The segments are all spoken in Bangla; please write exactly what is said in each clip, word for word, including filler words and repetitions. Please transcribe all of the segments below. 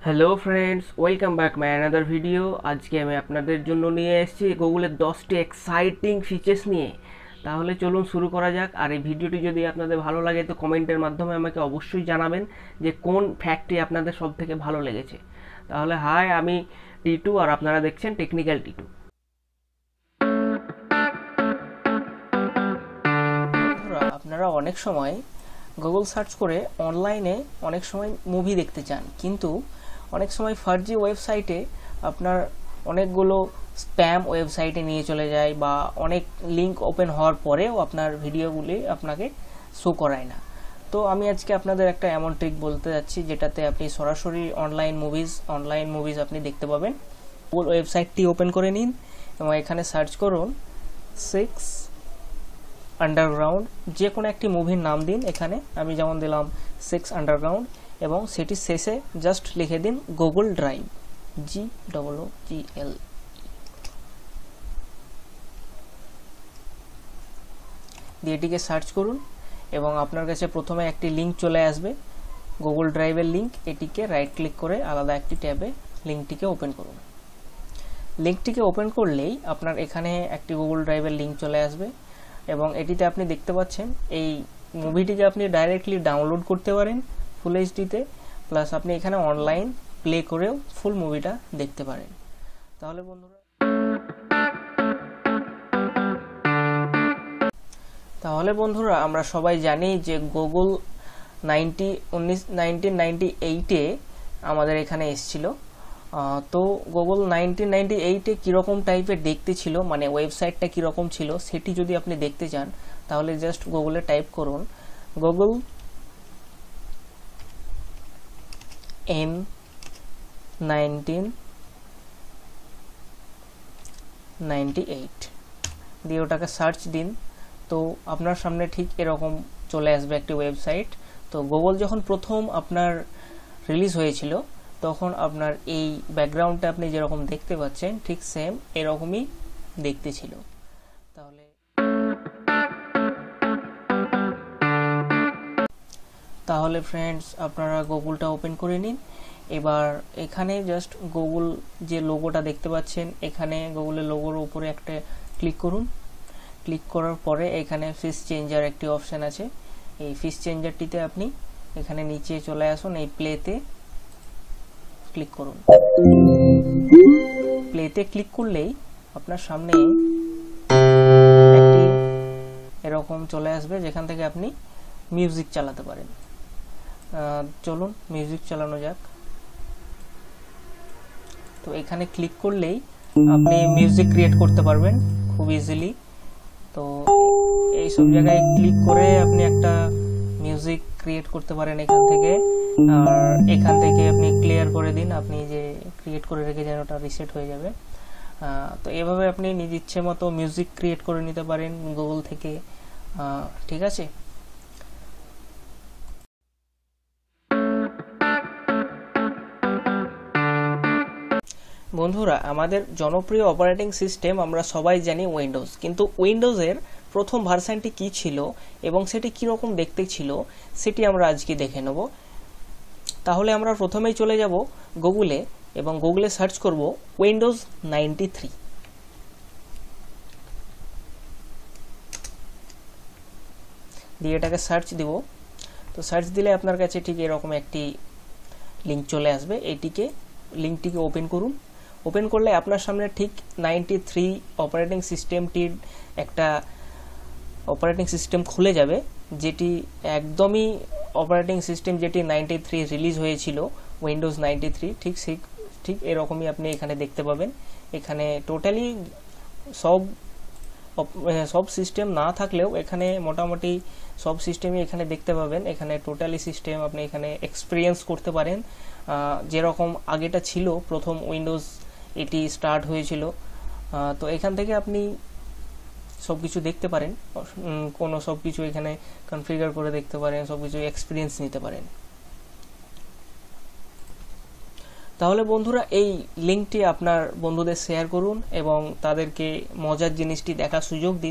Hello friends, welcome back my another video. আজকে আমি আপনাদের জন্য নিয়ে এসেছি গুগলের দশটি এক্সাইটিং ফিচার্স নিয়ে। তাহলে চলুন শুরু করা যাক। আর এই ভিডিওটি যদি আপনাদের ভালো লাগে তো কমেন্টের মাধ্যমে আমাকে অবশ্যই জানাবেন যে কোন ফ্যাক্টটি আপনাদের সব থেকে ভালো লেগেছে। তাহলে হাই, আমি টিটু আর আপনারা দেখছেন টেকনিক্যাল টিটু। বন্ধুরা, আপনারা অনেক সময় গুগল সার্চ করে অনলাইনে অনেক সময় মুভি দেখতে চান, কিন্তু অনেক সময় ফার্জি ওয়েবসাইটে আপনার অনেকগুলো স্প্যাম ওয়েবসাইটে নিয়ে চলে যায় বা অনেক লিঙ্ক ওপেন হওয়ার পরেও আপনার ভিডিওগুলি আপনাকে শো করায় না। তো আমি আজকে আপনাদের একটা এমন ট্রিক বলতে যাচ্ছি যেটাতে আপনি সরাসরি অনলাইন মুভিজ অনলাইন মুভিজ আপনি দেখতে পাবেন। গুগল ওয়েবসাইটটি ওপেন করে নিন এবং এখানে সার্চ করুন সিক্স আন্ডারগ্রাউন্ড। যে কোনো একটি মুভির নাম দিন। এখানে আমি যেমন দিলাম সিক্স আন্ডারগ্রাউন্ড এবং সেটি শেষে জাস্ট লিখে দিন Google drive, G double O G L. দিয়ে এটিকে সার্চ করুন এবং আপনার কাছে প্রথমে একটি লিঙ্ক চলে আসবে, গুগল ড্রাইভের লিঙ্ক। এটিকে রাইট ক্লিক করে আলাদা একটি ট্যাবে লিঙ্কটিকে ওপেন করুন। লিঙ্কটিকে ওপেন করলেই আপনার এখানে একটি গুগল ড্রাইভের লিঙ্ক চলে আসবে এবং এটিতে আপনি দেখতে পাচ্ছেন এই মুভিটিকে আপনি ডাইরেক্টলি ডাউনলোড করতে পারেন ফুল এইচডিতে, প্লাস আপনি এখানে অনলাইন প্লে করেও ফুল মুভিটা দেখতে পারেন। তাহলে বন্ধুরা তাহলে বন্ধুরা আমরা সবাই জানি যে গুগল নাইনটি উনিশ নাইনটিন নাইনটি এইটে আমাদের এখানে এসেছিল। তো গুগল নাইনটিন নাইনটি এইটে কীরকম টাইপের দেখতে ছিল, মানে ওয়েবসাইটটা কীরকম ছিল সেটি যদি আপনি দেখতে চান তাহলে জাস্ট গুগলে টাইপ করুন Google N nineteen ninety eight দিয়ে ওটাকে সার্চ দিন। তো আপনার সামনে ঠিক এরকম চলে আসবে একটি ওয়েবসাইট। তো গুগল যখন প্রথম আপনার রিলিজ হয়েছিল তখন আপনার এই ব্যাকগ্রাউন্ডটা আপনি যেরকম দেখতে পাচ্ছেন ঠিক সেম এরকমই দেখতে ছিল। তাহলে তাহলে ফ্রেন্ডস আপনারা গুগলটা ওপেন করে নিন। এবার এখানে জাস্ট গুগল যে লোগোটা দেখতে পাচ্ছেন, এখানে গুগলের লোগোর উপরে একটা ক্লিক করুন। ক্লিক করার পরে এখানে ফিস চেঞ্জার একটি অপশান আছে, এই ফিস চেঞ্জারটিতে আপনি এখানে নিচে চলে আসুন, এই প্লেতে ক্লিক করুন। প্লেতে ক্লিক করলেই আপনার সামনে একটি এরকম চলে আসবে যেখান থেকে আপনি মিউজিক চালাতে পারেন। চলুন মিউজিক চালানো যাক। তো এখানে ক্লিক করলেই আপনি মিউজিক ক্রিয়েট করতে পারবেন খুব ইজিলি। তো এই সব জায়গায় ক্লিক করে আপনি একটা মিউজিক ক্রিয়েট করতে পারেন এখান থেকে। আর এখান থেকে আপনি ক্লিয়ার করে দিন, আপনি যে ক্রিয়েট করে রেখেছেন ওটা রিসেট হয়ে যাবে। তো এভাবে আপনি নিজ ইচ্ছে মতো মিউজিক ক্রিয়েট করে নিতে পারেন গুগল থেকে। ঠিক আছে। বন্ধুরা, আমাদের জনপ্রিয় অপারেটিং সিস্টেম আমরা সবাই জানি উইন্ডোজ, কিন্তু উইন্ডোজের প্রথম ভার্সানটি কি ছিল এবং সেটি কীরকম দেখতে ছিল সেটি আমরা আজকে দেখে নেব। তাহলে আমরা প্রথমেই চলে যাব গুগলে এবং গুগলে সার্চ করব উইন্ডোজ নাইনটি থ্রি। দিয়ে এটাকে সার্চ দিব। তো সার্চ দিলে আপনার কাছে ঠিক এরকম একটি লিঙ্ক চলে আসবে, এটিকে লিঙ্কটিকে ওপেন করুন। ওপেন করলে আপনার সামনে ঠিক নাইনটি থ্রি অপারেটিং সিস্টেমটির একটা অপারেটিং সিস্টেম খুলে যাবে, যেটি একদমই অপারেটিং সিস্টেম যেটি নাইনটি থ্রি রিলিজ হয়েছিল, উইন্ডোজ নাইনটি থ্রি। ঠিক সেই ঠিক এরকমই আপনি এখানে দেখতে পাবেন। এখানে টোটালি সব সব সিস্টেম না থাকলেও এখানে মোটামুটি সব সিস্টেমই এখানে দেখতে পাবেন। এখানে টোটালি সিস্টেম আপনি এখানে এক্সপিরিয়েন্স করতে পারেন, যেরকম আগেটা ছিল প্রথম উইন্ডোজ এটি স্টার্ট হয়েছিল। তো এখান থেকে আপনি সব কিছু দেখতে পারেন, কোনো সব কিছু এখানে কনফিগার করে দেখতে পারেন, সব কিছু এক্সপিরিয়েন্স নিতে পারেন। তাহলে বন্ধুরা এই লিঙ্কটি আপনার বন্ধুদের শেয়ার করুন এবং তাদেরকে মজার জিনিসটি দেখার সুযোগ দিন।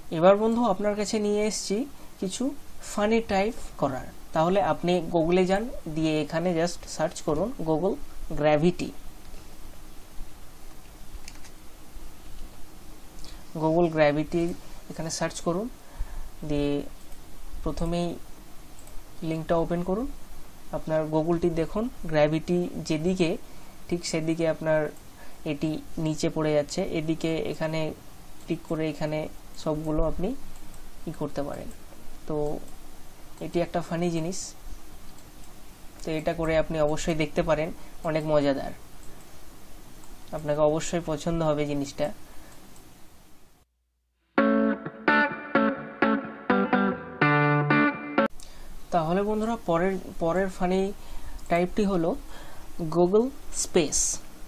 এবার বন্ধু আপনার কাছে নিয়ে এসেছি কিছু ফানি টাইপ করার। তাহলে আপনি গুগলে যান, দিয়ে এখানে জাস্ট সার্চ করুন গুগল গ্র্যাভিটি। গুগল গ্র্যাভিটি এখানে সার্চ করুন, দিয়ে প্রথমেই লিঙ্কটা ওপেন করুন। আপনার গুগলটি দেখুন গ্র্যাভিটি যেদিকে ঠিক সেদিকে আপনার এটি নিচে পড়ে যাচ্ছে, এদিকে এখানে ক্লিক করে এখানে সবগুলো আপনি ই করতে পারেন। তো এটি একটা ফানি জিনিস, তো এটা করে আপনি অবশ্যই দেখতে পারেন, অনেক মজাদার, আপনাকে অবশ্যই পছন্দ হবে জিনিসটা। তাহলে বন্ধুরা পরের পরের ফানি টাইপটি হলো গুগল স্পেস।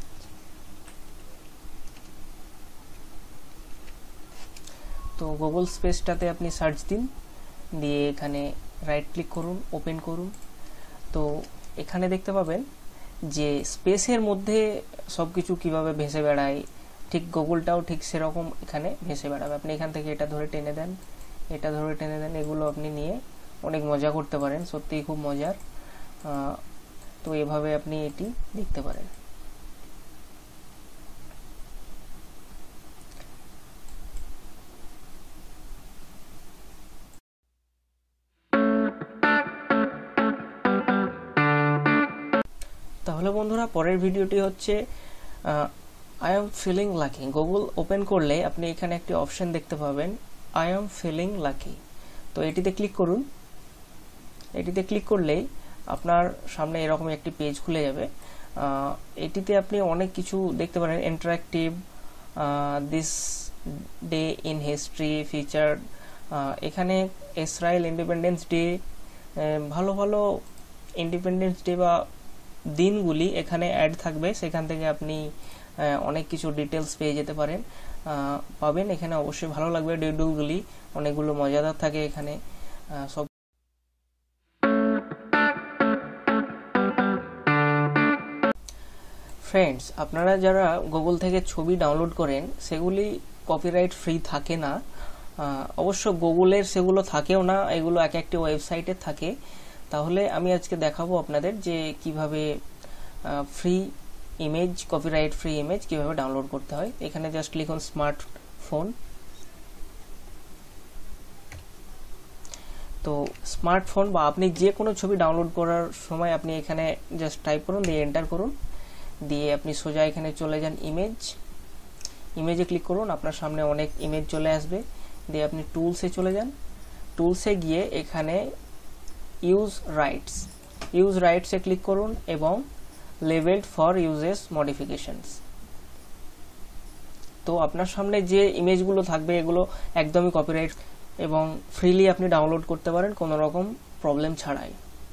তো গুগল স্পেসটাতে আপনি সার্চ দিন, দিয়ে এখানে রাইট ক্লিক করুন, ওপেন করুন। তো এখানে দেখতে পাবেন যে স্পেসের মধ্যে সব কিছু কীভাবে ভেসে বেড়ায়, ঠিক গুগলটাও ঠিক সেরকম এখানে ভেসে বেড়াবে। আপনি এখান থেকে এটা ধরে টেনে দেন, এটা ধরে টেনে দেন, এগুলো আপনি নিয়ে অনেক মজা করতে পারেন, সত্যিই খুব মজার। তো এভাবে আপনি এটি দেখতে পারেন। তাহলে বন্ধুরা পরের ভিডিওটি হচ্ছে I am feeling lucky. Google open করলে আপনি এখানে একটি অপশন দেখতে পাবেন আই এম ফিলিং লাকি। তো এটিতে ক্লিক করুন। এটিতে ক্লিক করলেই আপনার সামনে এরকম একটি পেজ খুলে যাবে। এটিতে আপনি অনেক কিছু দেখতে পারেন, interactive, this day in history, feature, এখানে ইসরায়েল ইন্ডিপেন্ডেন্স ডে, ভালো ভালো ইন্ডিপেন্ডেন্স ডে বা দিনগুলি এখানে অ্যাড থাকবে, সেখান থেকে আপনি অনেক কিছু ডিটেলস পেয়ে যেতে পারেন পাবেন। এখানে অবশ্যই ভালো লাগবে, ডেটগুলি অনেকগুলো মজাদার থাকে এখানে সব। ফ্রেন্ডস, আপনারা যারা গুগল থেকে ছবি ডাউনলোড করেন সেগুলি কপিরাইট ফ্রি থাকে না, অবশ্য গুগলের সেগুলো থাকেও না, এগুলো এক একটি ওয়েবসাইটে থাকে। তাহলে আমি আজকে দেখাবো আপনাদের যে কিভাবে free image, copyright free image কিভাবে ডাউনলোড করতে হয়। এখানে জাস্ট লিখুন স্মার্টফোন। তো স্মার্টফোন বা আপনি যে কোনো ছবি ডাউনলোড করার সময় আপনি এখানে জাস্ট টাইপ করুন, দিয়ে এন্টার করুন, দিয়ে আপনি সোজা এখানে চলে যান ইমেজ। ইমেজে ক্লিক করুন, আপনার সামনে অনেক ইমেজ চলে আসবে, দিয়ে আপনি টুলসে চলে যান। টুলসে গিয়ে এখানে ইউজ রাইটস ইউজ রাইটসে ক্লিক করুন এবং লেভেলড ফর ইউজেস মডিফিকেশনস। তো আপনার সামনে যে ইমেজগুলো থাকবে এগুলো একদমই কপিরাইট এবং ফ্রিলি আপনি ডাউনলোড করতে পারেন কোনো রকম প্রবলেম ছাড়াই।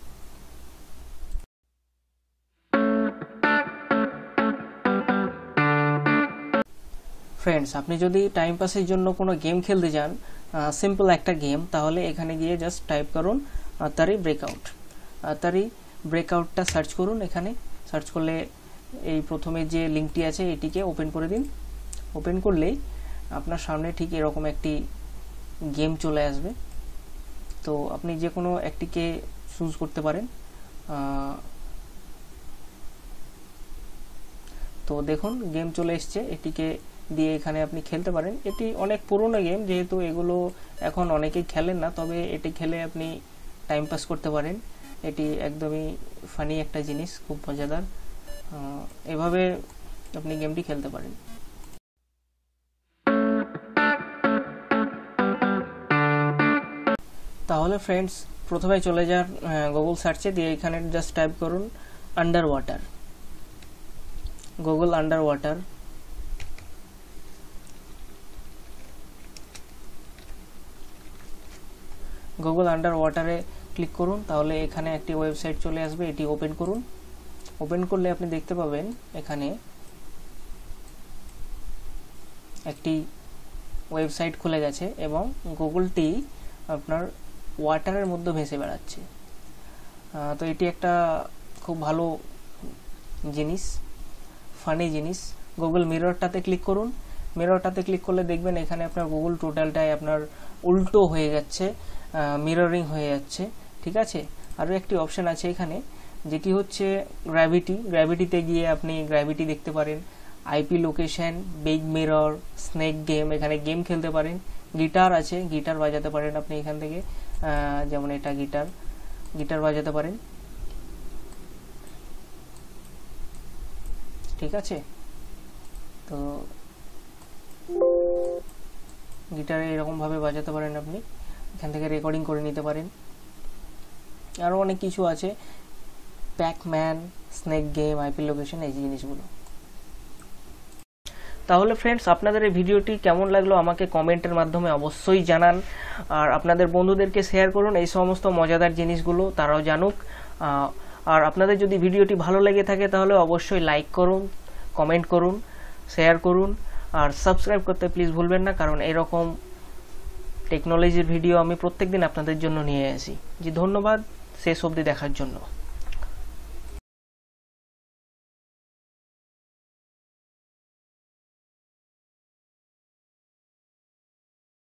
ফ্রেন্ডস, আপনি যদি টাইম পাসের জন্য কোনো গেম খেলতে যান, সিম্পল একটা গেম, তাহলে এখানে গিয়ে জাস্ট টাইপ করুন আতারি ব্রেকআউট। আতারি ব্রেকআউটটা সার্চ করুন। এখানে সার্চ করলে এই প্রথমে যে লিঙ্কটি আছে এটিকে ওপেন করে দিন। ওপেন করলেই আপনার সামনে ঠিক এরকম একটি গেম চলে আসবে। তো আপনি যে কোনো একটিকে চুজ করতে পারেন। তো দেখুন গেম চলে এসছে, এটিকে দিয়ে এখানে আপনি খেলতে পারেন। এটি অনেক পুরনো গেম, যেহেতু এগুলো এখন অনেকেই খেলেন না, তবে এটি খেলে আপনি টাইম পাস করতে পারেন। এটি একদমই ফানি একটা জিনিস, খুব মজাদার। এভাবে আপনি গেমটি খেলতে পারেন। তাহলে ফ্রেন্ডস, প্রথমে চলে যান গুগল সার্চে, দিয়ে এখানে জাস্ট টাইপ করুন under water. Google under water. Google under ওয়াটারে ক্লিক করুন, তাহলে এখানে একটি ওয়েবসাইট চলে আসবে, এটি ওপেন করুন। ওপেন করলে আপনি দেখতে পাবেন এখানে একটি ওয়েবসাইট খুলে গেছে এবং গুগলটি আপনার ওয়াটারের মধ্যে ভেসে বেড়াচ্ছে। তো এটি একটা খুব ভালো জিনিস, ফানি জিনিস। গুগল মিররটাতে ক্লিক করুন, মিররটাতে ক্লিক করলে দেখবেন এখানে আপনার গুগল টোটালটাই আপনার উল্টো হয়ে যাচ্ছে, মিররিং হয়ে যাচ্ছে। ঠিক আছে, আরও একটি অপশান আছে এখানে যেটি হচ্ছে গ্র্যাভিটি। গ্র্যাভিটিতে গিয়ে আপনি গ্র্যাভিটি দেখতে পারেন, IP location, big mirror, snake game, এখানে গেম খেলতে পারেন। গিটার আছে, গিটার বাজাতে পারেন আপনি এখান থেকে, যেমন এটা গিটার, গিটার বাজাতে পারেন। ঠিক আছে, তো গিটারে এরকমভাবে বাজাতে পারেন আপনি, এখান থেকে রেকর্ডিং করে নিতে পারেন। আরও অনেক কিছু আছে, Pacman, snake game, IP location, এই জিনিসগুলো। তাহলে ফ্রেন্ডস, আপনাদের এই ভিডিওটি কেমন লাগলো আমাকে কমেন্টের মাধ্যমে অবশ্যই জানান, আর আপনাদের বন্ধুদেরকে শেয়ার করুন এই সমস্ত মজাদার জিনিসগুলো, তারাও জানুক। আর আপনাদের যদি ভিডিওটি ভালো লেগে থাকে তাহলে অবশ্যই লাইক করুন, কমেন্ট করুন, শেয়ার করুন, আর সাবস্ক্রাইব করতে প্লিজ ভুলবেন না, কারণ এরকম টেকনোলজির ভিডিও আমি প্রত্যেকদিন আপনাদের জন্য নিয়ে আসি। জি ধন্যবাদ শেষ অবধি দেখার জন্য।